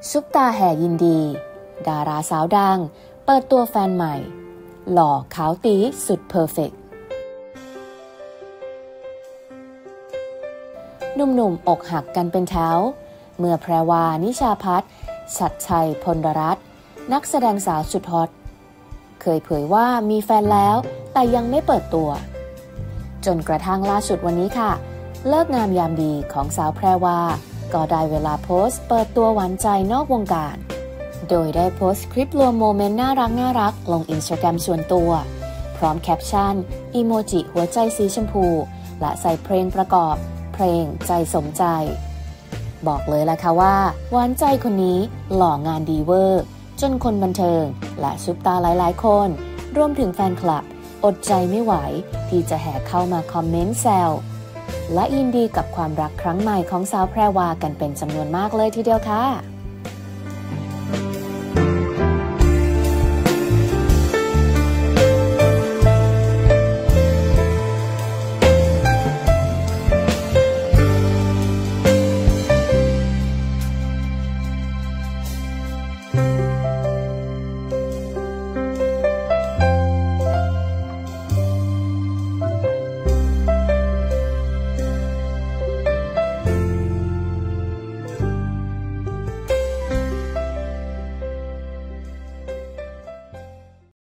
ซุปตาแห่ยินดีดาราสาวดังเปิดตัวแฟนใหม่หล่อขาวตี๋สุดเพอร์เฟกต์หนุ่มๆอกหักกันเป็นแถวเมื่อแพรวานิชาพัฒน์ชัดชัยพลรัตน์นักแสดงสาวสุดฮอตเคยเผยว่ามีแฟนแล้วแต่ยังไม่เปิดตัวจนกระทั่งล่าสุดวันนี้ค่ะเลิกงามยามดีของสาวแพรวาก็ได้เวลาโพสต์เปิดตัวหวานใจนอกวงการโดยได้โพสต์คลิปรวมโมเมนต์น่ารักลง Instagram ส่วนตัวพร้อมแคปชั่นอีโมจิหัวใจสีชมพูและใส่เพลงประกอบเพลงใจสมใจบอกเลยล่ะค่ะว่าหวานใจคนนี้หล่องานดีเวอร์จนคนบันเทิงและซุปตาหลายๆคนรวมถึงแฟนคลับอดใจไม่ไหวที่จะแห่เข้ามาคอมเมนต์แซวและยินดีกับความรักครั้งใหม่ของสาวแพรวากันเป็นจำนวนมากเลยทีเดียวค่ะ